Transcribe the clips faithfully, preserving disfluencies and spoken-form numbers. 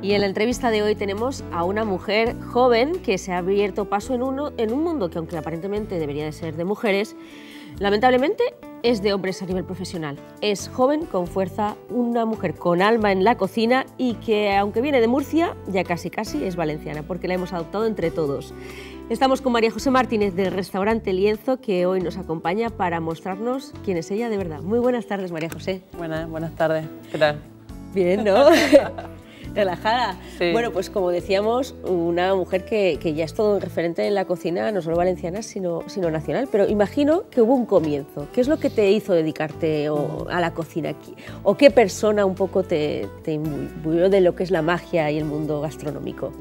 Y en la entrevista de hoy tenemos a una mujer joven que se ha abierto paso en, uno, en un mundo que, aunque aparentemente debería de ser de mujeres, lamentablemente es de hombres a nivel profesional. Es joven, con fuerza, una mujer con alma en la cocina y que, aunque viene de Murcia, ya casi casi es valenciana, porque la hemos adoptado entre todos. Estamos con María José Martínez del restaurante Lienzo, que hoy nos acompaña para mostrarnos quién es ella de verdad. Muy buenas tardes, María José. Buenas, buenas tardes. ¿Qué tal? Bien, ¿no? Relajada. Sí. Bueno, pues como decíamos, una mujer que, que ya es todo un referente en la cocina, no solo valenciana, sino, sino nacional. Pero imagino que hubo un comienzo. ¿Qué es lo que te hizo dedicarte o, a la cocina aquí? ¿O qué persona un poco te, te imbuyó de lo que es la magia y el mundo gastronómico?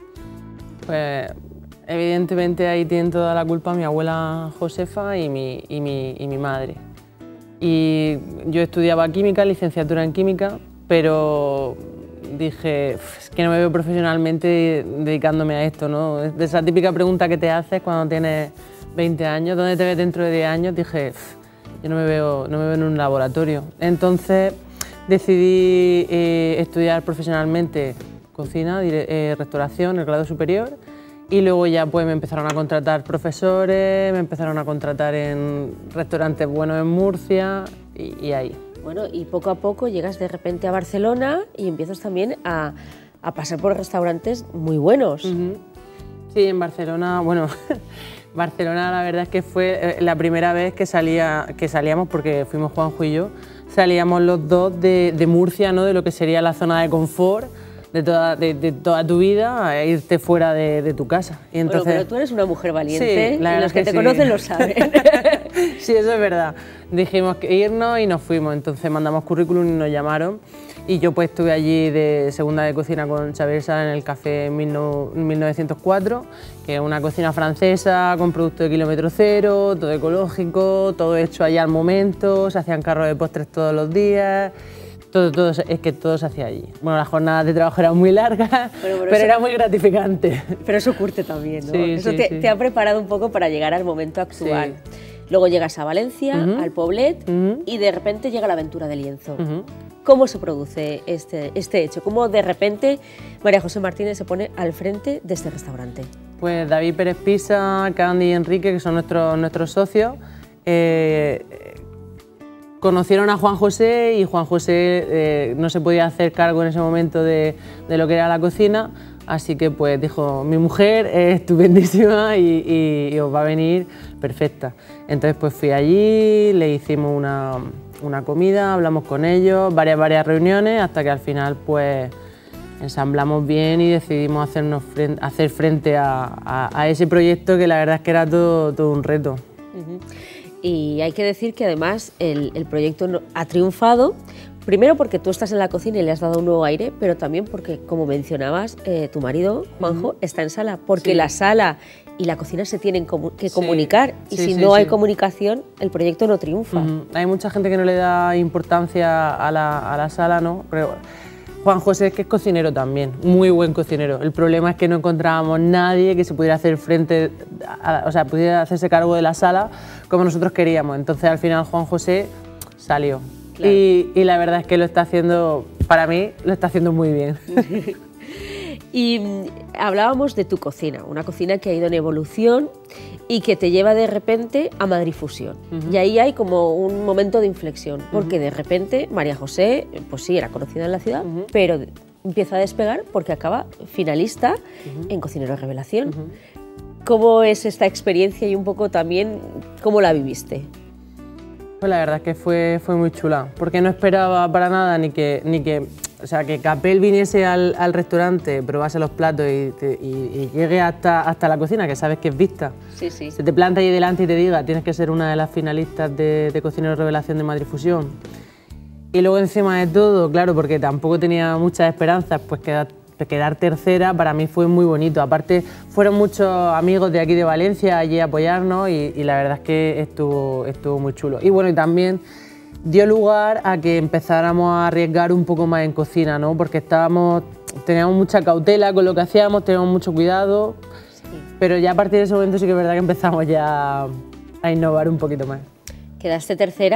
Pues evidentemente ahí tienen toda la culpa mi abuela Josefa y mi, y mi, y mi madre. Y yo estudiaba química, licenciatura en química, pero dije, es que no me veo profesionalmente dedicándome a esto, ¿no? De esa típica pregunta que te haces cuando tienes veinte años, ¿dónde te ves dentro de diez años? Dije, yo no me veo, no me veo en un laboratorio. Entonces decidí eh, estudiar profesionalmente cocina, eh, restauración, el grado superior, y luego ya pues me empezaron a contratar profesores, me empezaron a contratar en restaurantes buenos en Murcia y, y ahí. Bueno, y poco a poco llegas de repente a Barcelona y empiezas también a, a pasar por restaurantes muy buenos. Uh-huh. Sí, en Barcelona, bueno, Barcelona la verdad es que fue la primera vez que, salía, que salíamos, porque fuimos Juanjo y yo, salíamos los dos de, de Murcia, ¿no? De lo que sería la zona de confort de toda, de, de toda tu vida, a irte fuera de, de tu casa. Y entonces, bueno, pero tú eres una mujer valiente, sí, la y los que, que te sí. conocen lo saben. Sí, eso es verdad. Dijimos que irnos y nos fuimos, entonces mandamos currículum y nos llamaron. Y yo pues estuve allí de segunda de cocina con Xavier Sala en el Café mil novecientos cuatro, que es una cocina francesa con producto de kilómetro cero, todo ecológico, todo hecho allá al momento, se hacían carros de postres todos los días. Todo, todo, es que todo se hacía allí. Bueno, las jornadas de trabajo eran muy largas, pero, pero eso, era muy gratificante. Pero eso curte también, ¿no? Sí, eso sí, te, sí. te ha preparado un poco para llegar al momento actual. Sí. Luego llegas a Valencia, uh-huh. al Poblet, uh-huh. y de repente llega la aventura del lienzo. Uh-huh. ¿Cómo se produce este, este hecho? ¿Cómo de repente María José Martínez se pone al frente de este restaurante? Pues David Pérez Pisa, Candy y Enrique, que son nuestros, nuestros socios, eh, conocieron a Juan José y Juan José eh, no se podía hacer cargo en ese momento de, de lo que era la cocina, así que pues dijo, mi mujer es estupendísima y, y, y os va a venir perfecta. Entonces pues fui allí, le hicimos una, una comida, hablamos con ellos, varias, varias reuniones, hasta que al final pues ensamblamos bien y decidimos hacernos frente, hacer frente a, a, a ese proyecto que la verdad es que era todo, todo un reto. Uh-huh. Y hay que decir que además el, el proyecto ha triunfado, primero porque tú estás en la cocina y le has dado un nuevo aire, pero también porque, como mencionabas, eh, tu marido, Juanjo, uh-huh. está en sala, porque sí. la sala y la cocina se tienen que comunicar, sí. y sí, si sí, no sí. hay comunicación, el proyecto no triunfa. Uh-huh. Hay mucha gente que no le da importancia a la, a la sala, ¿no? Pero Juan José es que es cocinero también, muy buen cocinero. El problema es que no encontrábamos nadie que se pudiera hacer frente, a, o sea, pudiera hacerse cargo de la sala como nosotros queríamos. Entonces al final Juan José salió. Claro. Y, y la verdad es que lo está haciendo, para mí, lo está haciendo muy bien. Y hablábamos de tu cocina, una cocina que ha ido en evolución y que te lleva de repente a Madrid Fusión. Uh-huh. Y ahí hay como un momento de inflexión, porque uh-huh. de repente María José, pues sí, era conocida en la ciudad, uh-huh. pero empieza a despegar porque acaba finalista uh-huh. en Cocinero Revelación. Uh-huh. ¿Cómo es esta experiencia y un poco también cómo la viviste? Pues la verdad es que fue, fue muy chula, porque no esperaba para nada ni que, ni que, o sea, que Capel viniese al, al restaurante, probase los platos y, te, y, y llegue hasta, hasta la cocina, que sabes que es vista. Sí, sí. Se te planta ahí delante y te diga, tienes que ser una de las finalistas de, de Cocinero Revelación de Madrid Fusión. Y luego encima de todo, claro, porque tampoco tenía muchas esperanzas, pues quedar, quedar tercera para mí fue muy bonito. Aparte, fueron muchos amigos de aquí de Valencia allí a apoyarnos y, y la verdad es que estuvo, estuvo muy chulo. Y bueno, y también dio lugar a que empezáramos a arriesgar un poco más en cocina, ¿no? Porque estábamos, teníamos mucha cautela con lo que hacíamos, teníamos mucho cuidado, sí. pero ya a partir de ese momento sí que es verdad que empezamos ya a innovar un poquito más. Quedaste tercera,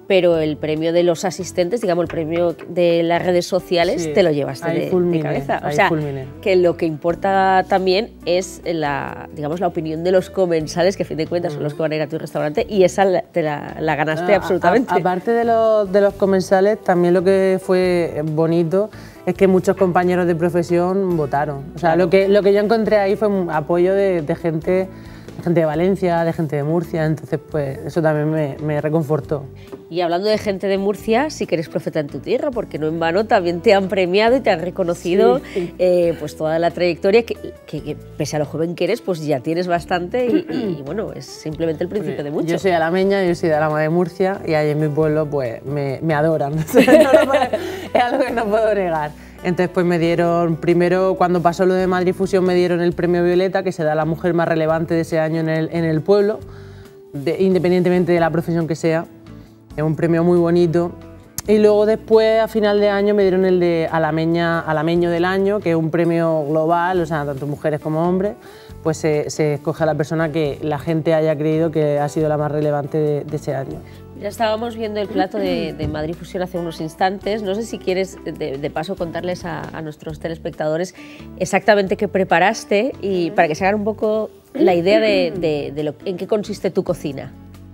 pero el premio de los asistentes, digamos, el premio de las redes sociales, sí, te lo llevaste de, fulminé, de cabeza. O sea, fulminé. Que lo que importa también es la, digamos, la opinión de los comensales, que a fin de cuentas son los que van a ir a tu restaurante, y esa te la, la ganaste no, absolutamente. A, a, aparte de los, de los comensales, también lo que fue bonito es que muchos compañeros de profesión votaron. O sea, claro. lo, que, lo que yo encontré ahí fue un apoyo de, de gente... gente de Valencia, de gente de Murcia, entonces pues eso también me, me reconfortó. Y hablando de gente de Murcia, sí que eres profeta en tu tierra, porque no en vano también te han premiado y te han reconocido sí. eh, pues toda la trayectoria que, que, que pese a lo joven que eres, pues ya tienes bastante y, y bueno, es simplemente el principio de mucho. Yo soy alameña, yo soy de Alhama de Murcia y ahí en mi pueblo pues me, me adoran, no puedo, es algo que no puedo negar. Entonces pues me dieron, primero cuando pasó lo de Madrid Fusión me dieron el premio Violeta, que se da a la mujer más relevante de ese año en el, en el pueblo, de, independientemente de la profesión que sea. Es un premio muy bonito. Y luego después, a final de año, me dieron el de Alameña, Alameño del Año, que es un premio global, o sea, tanto mujeres como hombres, pues se, se escoge a la persona que la gente haya creído que ha sido la más relevante de, de ese año. Ya estábamos viendo el plato de, de Madrid Fusión hace unos instantes. No sé si quieres, de, de paso, contarles a, a nuestros telespectadores exactamente qué preparaste y para que se hagan un poco la idea de, de, de lo, en qué consiste tu cocina.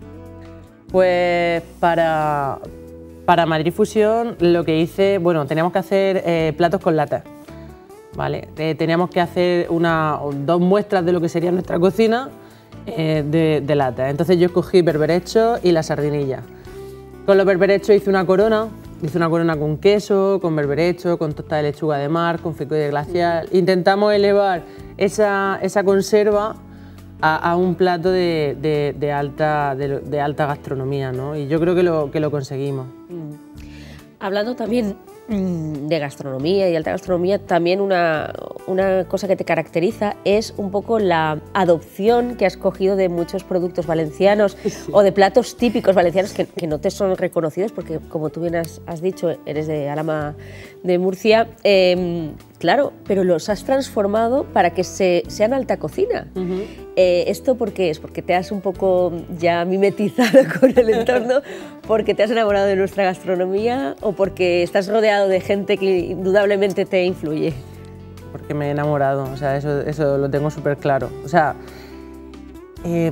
Pues para, para Madrid Fusión lo que hice, bueno, teníamos que hacer eh, platos con lata, ¿vale? Eh, teníamos que hacer una, dos muestras de lo que sería nuestra cocina, Eh, de, de lata. Entonces yo escogí berberecho y la sardinilla. Con los berberechos hice una corona, hice una corona con queso, con berberecho, con tostada de lechuga de mar, con fricoide glacial. Intentamos elevar esa, esa conserva a, a un plato de, de, de, alta, de, de alta gastronomía, ¿no? Y yo creo que lo, que lo conseguimos. Mm. Hablando también de gastronomía y alta gastronomía, también una, una cosa que te caracteriza es un poco la adopción que has cogido de muchos productos valencianos sí. o de platos típicos valencianos que, que no te son reconocidos porque, como tú bien has, has dicho, eres de Alhama de Murcia, eh, claro, pero los has transformado para que se, sean alta cocina. Uh-huh. eh, ¿Esto por qué es? ¿Porque te has un poco ya mimetizado con el entorno? ¿Porque te has enamorado de nuestra gastronomía? ¿O porque estás rodeado de gente que indudablemente te influye? Porque me he enamorado, o sea, eso, eso lo tengo súper claro. O sea, eh,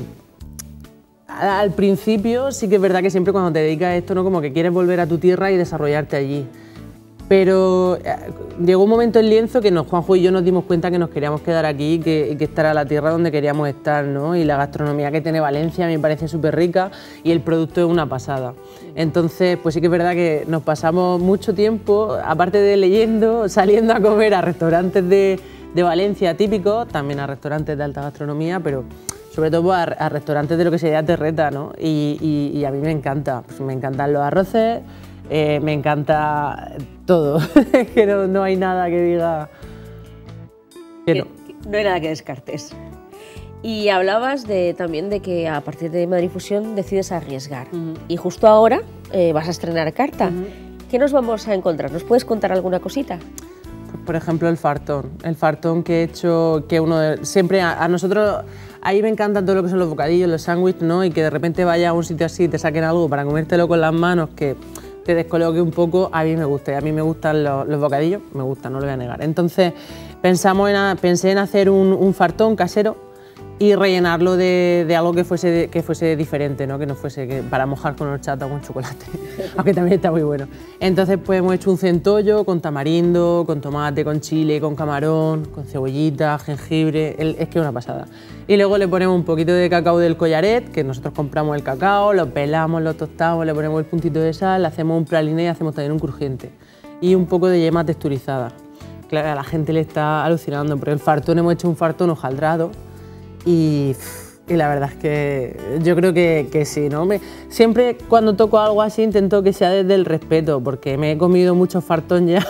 al principio sí que es verdad que siempre cuando te dedicas a esto, ¿no? Como que quieres volver a tu tierra y desarrollarte allí. Pero llegó un momento en Lienzo que nos, Juanjo y yo nos dimos cuenta que nos queríamos quedar aquí y que, que esta era la tierra donde queríamos estar, ¿no? Y la gastronomía que tiene Valencia me parece súper rica y el producto es una pasada. Entonces, pues sí que es verdad que nos pasamos mucho tiempo, aparte de leyendo, saliendo a comer a restaurantes de, de Valencia típicos, también a restaurantes de alta gastronomía, pero sobre todo a, a restaurantes de lo que sería terreta, ¿no? Y, y, y a mí me encanta, pues me encantan los arroces, eh, me encanta todo, que no, no hay nada que diga que no. No hay nada que descartes. Y hablabas de, también de que a partir de Madrid Fusión decides arriesgar. Uh-huh. Y justo ahora eh, vas a estrenar carta. Uh-huh. ¿Qué nos vamos a encontrar? ¿Nos puedes contar alguna cosita? Pues, por ejemplo, el fartón. El fartón que he hecho, que uno de, siempre a, a nosotros, ahí me encantan todo lo que son los bocadillos, los sándwiches, ¿no? Y que de repente vaya a un sitio así y te saquen algo para comértelo con las manos, que te descoloque un poco, a mí me gusta. Y a mí me gustan los, los bocadillos, me gustan, no lo voy a negar. Entonces, pensamos en, pensé en hacer un, un fartón casero y rellenarlo de, de algo que fuese, que fuese diferente, ¿no? Que no fuese que, para mojar con horchata o con chocolate, aunque también está muy bueno. Entonces pues hemos hecho un centollo con tamarindo, con tomate, con chile, con camarón, con cebollita, jengibre, el, es que es una pasada. Y luego le ponemos un poquito de cacao del collaret, que nosotros compramos el cacao, lo pelamos, lo tostamos, le ponemos el puntito de sal, le hacemos un praliné y hacemos también un crujiente. Y un poco de yema texturizada. Claro, a la gente le está alucinando, porque el fartón hemos hecho un fartón hojaldrado, Y, y la verdad es que yo creo que, que sí, ¿no? Me, siempre cuando toco algo así intento que sea desde el respeto, porque me he comido mucho fartón ya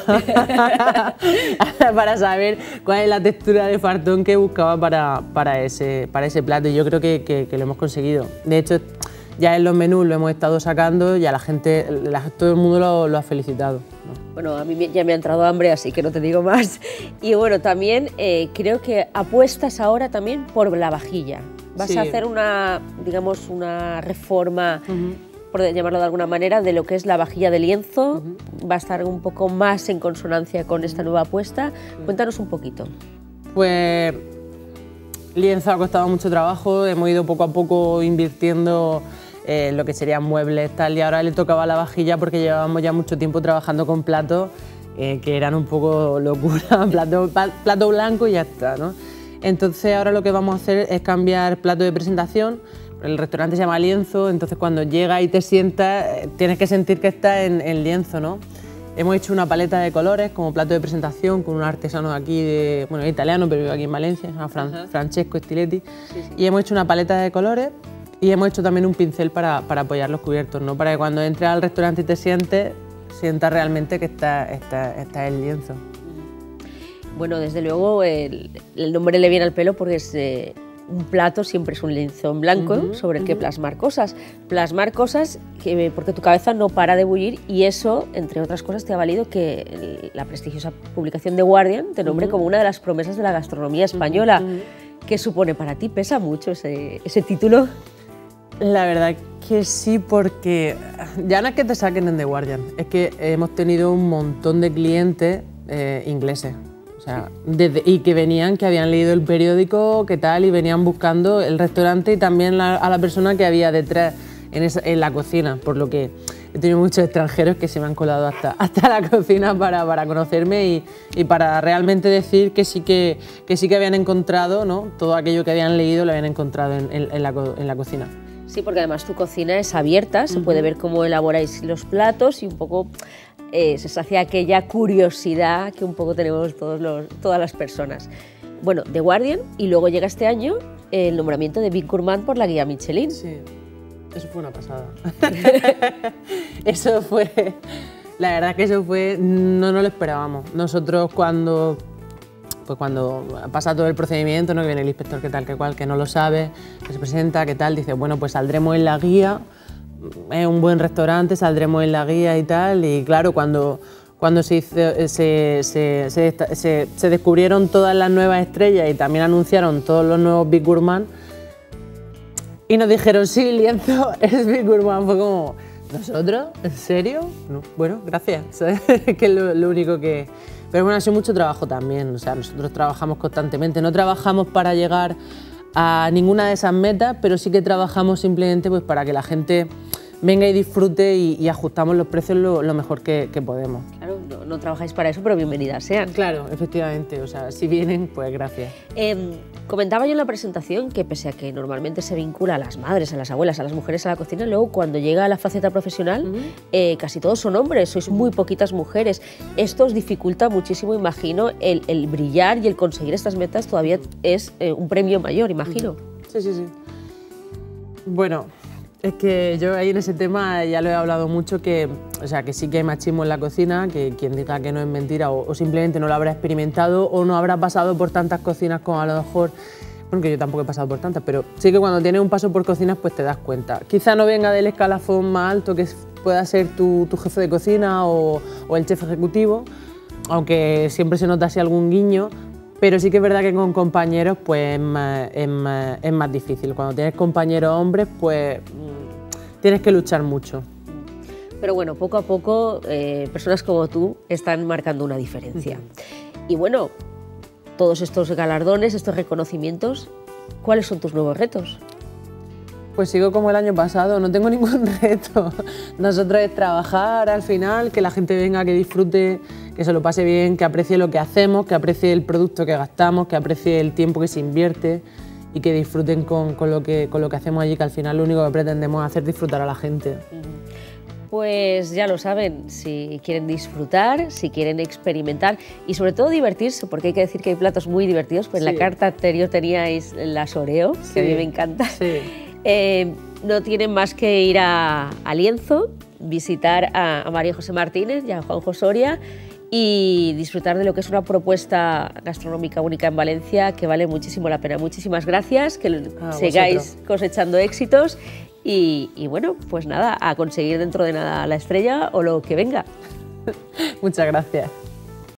para saber cuál es la textura de fartón que buscaba para, para, ese, para ese plato, y yo creo que, que, que lo hemos conseguido. De hecho, ya en los menús lo hemos estado sacando y a la gente, la, todo el mundo lo, lo ha felicitado, ¿no? Bueno, a mí ya me ha entrado hambre, así que no te digo más. Y bueno, también eh, creo que apuestas ahora también por la vajilla. Vas sí. a hacer una, digamos, una reforma, uh-huh. por llamarlo de alguna manera, de lo que es la vajilla de lienzo. Uh-huh. Va a estar un poco más en consonancia con esta nueva apuesta. Uh-huh. Cuéntanos un poquito. Pues lienzo ha costado mucho trabajo, hemos ido poco a poco invirtiendo en eh, lo que serían muebles, tal, y ahora le tocaba la vajilla porque llevábamos ya mucho tiempo trabajando con platos eh, que eran un poco locura, plato, plato blanco y ya está, ¿no? Entonces ahora lo que vamos a hacer es cambiar plato de presentación. El restaurante se llama Lienzo, entonces cuando llegas y te sientas tienes que sentir que estás en, en lienzo, ¿no? Hemos hecho una paleta de colores como plato de presentación con un artesano de aquí, de, bueno, es italiano, pero vive aquí en Valencia, se llama Fran, uh-huh. Francesco Stiletti. Sí, sí. Y hemos hecho una paleta de colores y hemos hecho también un pincel para, para apoyar los cubiertos, ¿no? Para que cuando entres al restaurante y te sientes, sientas realmente que estás está, está en lienzo. Bueno, desde luego el, el nombre le viene al pelo porque es eh, un plato, siempre es un lienzo en blanco, uh-huh, sobre el uh-huh. que plasmar cosas. Plasmar cosas que, porque tu cabeza no para de bullir, y eso, entre otras cosas, te ha valido que el, la prestigiosa publicación The Guardian te nombre uh-huh. como una de las promesas de la gastronomía española. Uh-huh. ¿Qué supone para ti? ¿Pesa mucho ese, ese título? La verdad que sí, porque ya no es que te saquen en The Guardian, es que hemos tenido un montón de clientes eh, ingleses. O sea, desde, y que venían, que habían leído el periódico, qué tal, y venían buscando el restaurante y también la, a la persona que había detrás en, esa, en la cocina, por lo que he tenido muchos extranjeros que se me han colado hasta, hasta la cocina para, para conocerme y, y para realmente decir que sí que, que sí que habían encontrado, ¿no? Todo aquello que habían leído lo habían encontrado en, en, en, la, en la cocina. Sí, porque además tu cocina es abierta, uh-huh. se puede ver cómo elaboráis los platos y un poco eh, se sacia aquella curiosidad que un poco tenemos todos los, todas las personas. Bueno, The Guardian, y luego llega este año el nombramiento de Big Gourmand por la guía Michelin. Sí, eso fue una pasada. Eso fue, la verdad que eso fue, no nos lo esperábamos. Nosotros cuando... Pues cuando pasa todo el procedimiento, ¿no? Que viene el inspector, que tal, que cual, que no lo sabe, que se presenta, que tal, dice, bueno, pues saldremos en la guía, es un buen restaurante, saldremos en la guía y tal, y claro, cuando, cuando se, hizo, se, se, se, se, se descubrieron todas las nuevas estrellas y también anunciaron todos los nuevos Big Gourmand, y nos dijeron, sí, Lienzo es Big Gourmand, fue como, ¿nosotros? ¿En serio? No, bueno, gracias, ¿sabes? Que es lo, lo único que... Pero bueno, ha sido mucho trabajo también, o sea, nosotros trabajamos constantemente, no trabajamos para llegar a ninguna de esas metas, pero sí que trabajamos simplemente pues, para que la gente venga y disfrute y, y ajustamos los precios lo, lo mejor que, que podemos. Claro, no, no trabajáis para eso, pero bienvenidas sean. Claro, efectivamente, o sea, si vienen, pues gracias. Eh, comentaba yo en la presentación que pese a que normalmente se vincula a las madres, a las abuelas, a las mujeres a la cocina, luego cuando llega a la faceta profesional, uh-huh. eh, casi todos son hombres, sois muy poquitas mujeres. Esto os dificulta muchísimo, imagino, el, el brillar y el conseguir estas metas todavía es eh, un premio mayor, imagino. Sí, sí, sí. Bueno... Es que yo ahí en ese tema ya lo he hablado mucho, que, o sea, que sí que hay machismo en la cocina, que quien diga que no es mentira o, o simplemente no lo habrá experimentado o no habrá pasado por tantas cocinas como a lo mejor, bueno, que yo tampoco he pasado por tantas, pero sí que cuando tienes un paso por cocinas pues te das cuenta. Quizá no venga del escalafón más alto que pueda ser tu, tu jefe de cocina o, o el chef ejecutivo, aunque siempre se nota así algún guiño. Pero sí que es verdad que con compañeros pues, es, más, es, más, es más difícil. Cuando tienes compañeros hombres, pues tienes que luchar mucho. Pero bueno, poco a poco, eh, personas como tú están marcando una diferencia. Uh-huh. Y bueno, todos estos galardones, estos reconocimientos, ¿cuáles son tus nuevos retos? Pues sigo como el año pasado, no tengo ningún reto. Nosotros es trabajar al final, que la gente venga, que disfrute, que se lo pase bien, que aprecie lo que hacemos, que aprecie el producto que gastamos, que aprecie el tiempo que se invierte y que disfruten con, con, lo, que, con lo que hacemos allí, que al final lo único que pretendemos es hacer disfrutar a la gente. Pues ya lo saben, si quieren disfrutar, si quieren experimentar y sobre todo divertirse, porque hay que decir que hay platos muy divertidos, pues sí. En la carta anterior teníais las Oreo, sí. Que a mí me encanta. Sí. Eh, no tienen más que ir a, a Lienzo, visitar a, a María José Martínez y a Juanjo Soria y disfrutar de lo que es una propuesta gastronómica única en Valencia que vale muchísimo la pena. Muchísimas gracias, que ah, sigáis vosotros. Cosechando éxitos y, y bueno, pues nada, a conseguir dentro de nada la estrella o lo que venga. Muchas gracias.